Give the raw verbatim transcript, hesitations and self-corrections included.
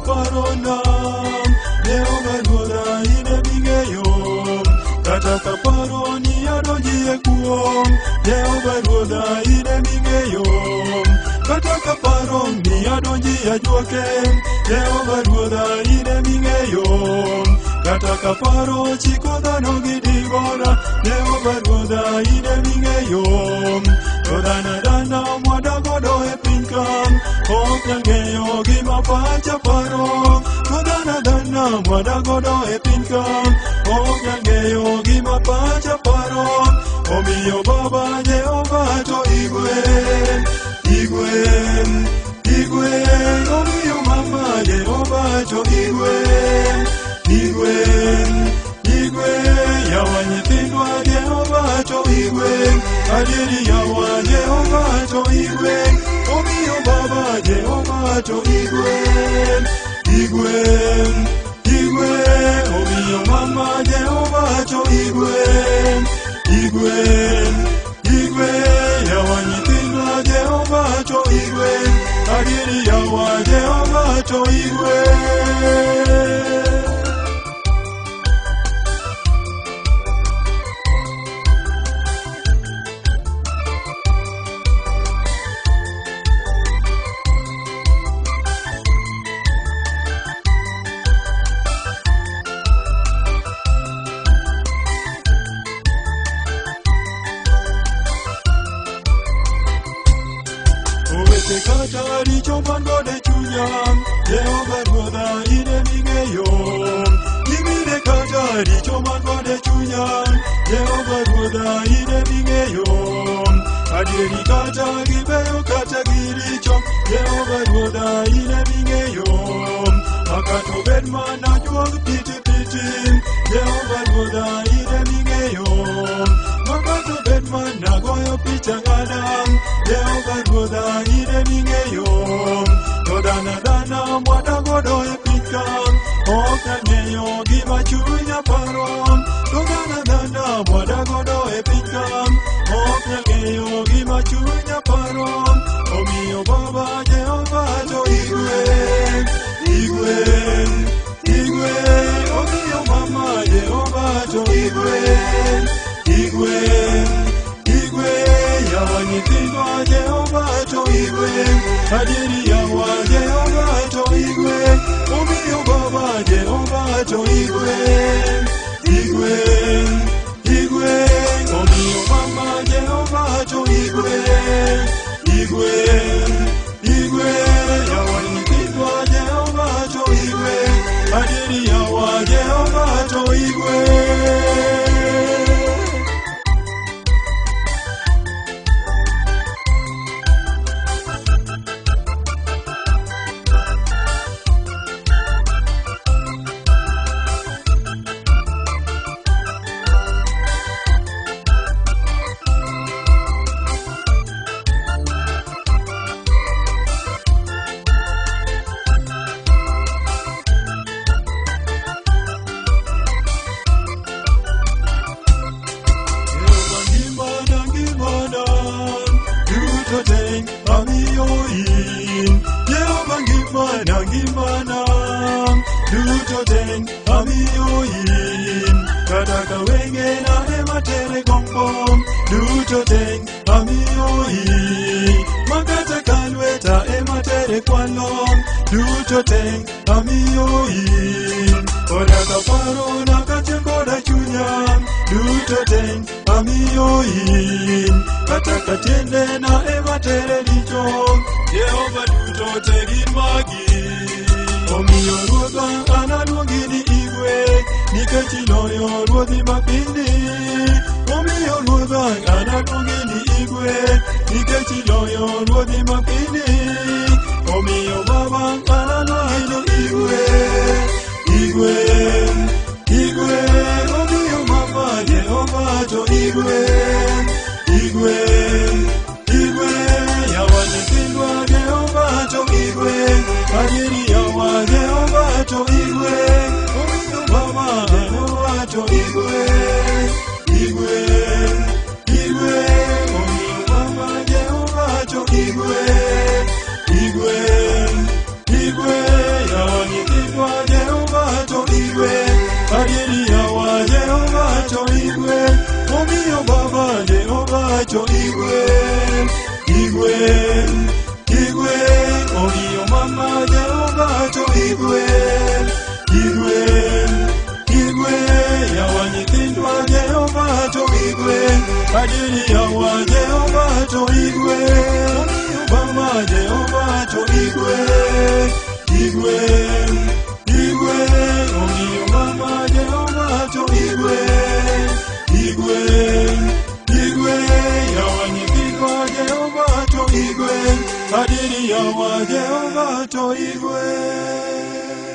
parona Jehova Ruodha ine ming'eyo kata ka paroni adonjie kuom Jehova Ruodha ine ming'eyo kata ka paroni adonjie ajuoke Jehova Ruodha ine ming'eyo kata ka paro chiko dhano gidigora Jehova Ruodha ine ming'eyo to dhana dhana mwadagodo e piny kam ok nyang'eyo gima pacha paro to dhana dhana mwadagodo e piny kam ok nyang'eyo gima pacha paro omiyo Baba Jehova to Igwe Igwe Igwe omiyo Mama Jehova to Igwe Igwe Igwe yawa nyithindwa Jehova to Igwe adieri yawa Jehova to Igwe omiyo Baba Jehova to Igwe Igwe Igwe omiyo Mama Jehova to Igwe Igwe Igwe yawa nyithindwa Jehova to Igwe adieri yawa Jehova to Igwe kata richo mando de chunya Jehova Ruodha ine ming'eyo Gimine kata richo mando de chunya Jehova Ruodha ine ming'eyo Adieri kata gibeyo kata giricho Jehova Ruodha ine ming'eyo Makato bed mana juog piti piti Jehova Ruodha ine ming'eyo Makato bed mana goyo picha ngadam Jehova Ruodha ine ming'eyo to dana dana mwadagodo e pikam ok nyang'eyo gima chunya paro to dana dana mwadagodo e pikam ok nyang'eyo gima chunya paro omiyo Baba Jehova to Igwe Igwe Igwe omiyo Mama Jehova to Igwe Igwe Igwe yawa nyithindwa Jehova to Igwe adieri yawa Jehova to Igwe omiyo Baba Jehova to Igwe Igwe Igwe omiyo Mama Jehova to Igwe Igwe Igwe yawa nyithindwa Jehova to Igwe adieri yawa Jehova to Igwe Gimana duto ten amiyoin kataka wenge na ematere gombom duto ten amiyoin makata kalweta ematere kwalom duto ten amiyoin odaka paro na katengoda chunya duto ten amiyoin kataka tiende na ematere licho Jehova duto tegin magi omiyo Ruodha analuongi ni Igwe nikech iloyo ruodhi mapindi omiyo Ruodha analuongi ni Igwe nikech iloyo ruodhi mapindi omiyo Baba analuongi ni Igwe Igwe Igwe omiyo Mama Jehova to Igwe Igwe Igwe yawa nyithindwa Jehova to Igwe adieri yawa Jehova to Igwe omiyo Baba Jehova to Igwe Igwe Igwe omiyo Baba Jehova to Igwe Igwe adiri ya wa Jehova to Igwe, Bama Jehova to Igwe, Igwe, Igwe, Omi Bama Jehova to Igwe, Igwe, Igwe, ya wa nyikiko Jehova to Igwe, adiri ya wa Jehova to Igwe.